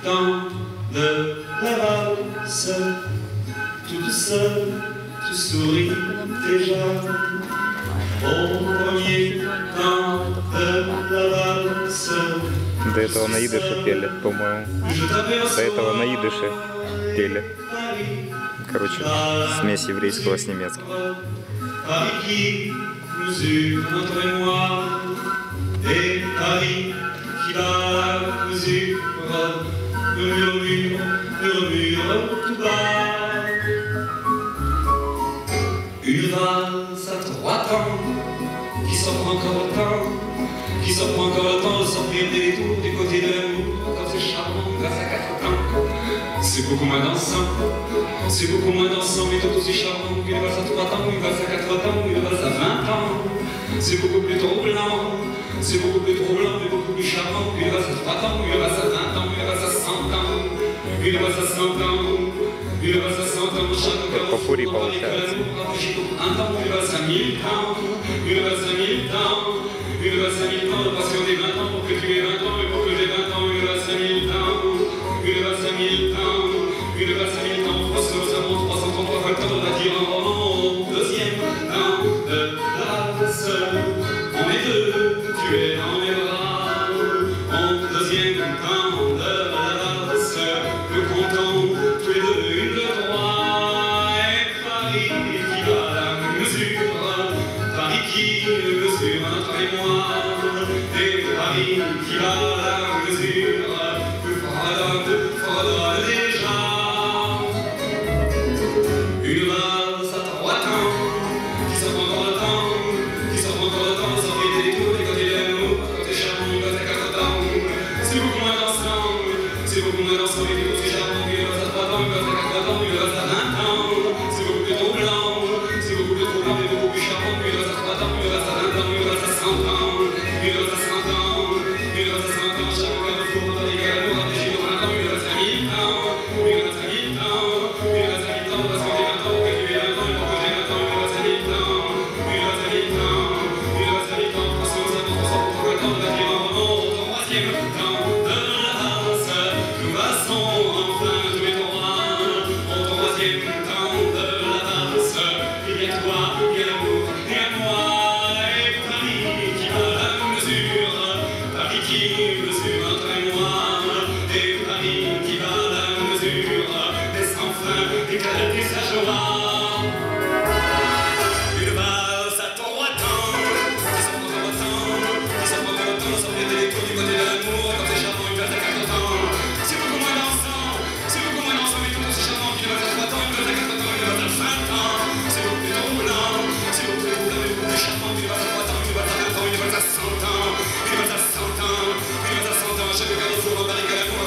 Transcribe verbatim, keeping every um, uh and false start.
temps de la valse, toute seule, tu souris déjà. Au premier temps de la valse. До этого на идыше пели, по-моему. До этого на идыше пели. Короче, смесь еврейского с немецким. Une valse à trois temps, qui s'offre encore le temps, qui s'offre encore le temps de s'offrir des détours du côté de l'amour, quand c'est charmant grâce à quatre temps. C'est beaucoup moins dansant, c'est beaucoup moins dansant, mais tout aussi charmant qu'une valse à trois temps, une valse à quatre temps, une valse à vingt ans. C'est beaucoup plus troublant, c'est beaucoup plus troublant, mais beaucoup plus charmant qu'une valse à trois temps, une valse à vingt ans, une valse à cent ans, une valse à cent ans. Une valse à cent ans, chaque cœur au fond, un temps, une valse à mille temps, une valse à mille temps, une valse à mille temps, de passion des vingt ans pour que tu aies vingt ans et pour que j'ai vingt ans, une valse à mille temps, une valse à mille temps, une valse à mille temps, trois cents, trois cent trente-trois fois le temps, on va dire un roman, deuxième temps de la valse, on est deux, tu es dans mes bras, en deuxième temps de la valse, le comptant, tous les deux, une, deux, trois, et Paris qui va à la mesure, Paris qui mesure notre mémoire, et Paris qui va à la mesure, que fera-t-il, fera-t-il déjà? Une valse à trois temps, qui s'offre encore le temps, qui s'offre encore le temps, s'offrir des détours, des côtés de l'amour, quand t'es charmant, une valse à quatre temps, c'est beaucoup moins dansant, c'est beaucoup moins dansant, mais tout aussi charmant, une valse à trois temps, une valse à quatre temps, une valse à vingt ans, c'est beaucoup plus troublant, c'est beaucoup plus troublant, mais beaucoup plus charmant, une valse à trois temps, une valse à vingt ans, une valse à cent ans, une valse à cent ans, une valse à cent ans, chaque cœur au four, dans les gars, l'amour, réfléchir au printemps, une valse à mille ans, une valse à mille ans, une valse à mille ans, parce que j'ai vingt ans, que tu aies vingt ans, et pour que j'ai vingt ans, une valse à mille ans, une valse à mille ans, une valse à mille ans, trois cents, trois cents, trois cents, pour le temps de la vie en roman, au troisième temps de la valse, nous passons enfin tous les trois, au troisième temps de la valse, il y a toi, il y a l'amour, il y a moi, et Paris qui va à la mesure, Paris qui mesure notre mémoire, et Paris qui va à la mesure, laisse enfin éclater sa joie. Une valse à trois temps, qui s'offre encore le temps, qui s'offre encore le temps, s'offrir des détours du côté de l'amour, et quand c'est charmant, une valse à quatre temps, c'est beaucoup moins dansant, c'est beaucoup moins dansant, mais tout aussi charmant qu'une valse à trois temps, une valse à quatre temps, une valse à cinq ans, c'est beaucoup plus troublant, c'est beaucoup plus troublant, mais beaucoup plus charmant qu'une valse à trois temps, une valse à vingt ans, une valse à cent ans, une valse à cent ans, une valse à cent ans, chaque cœur au four, dans Paris, qu'à l'amour,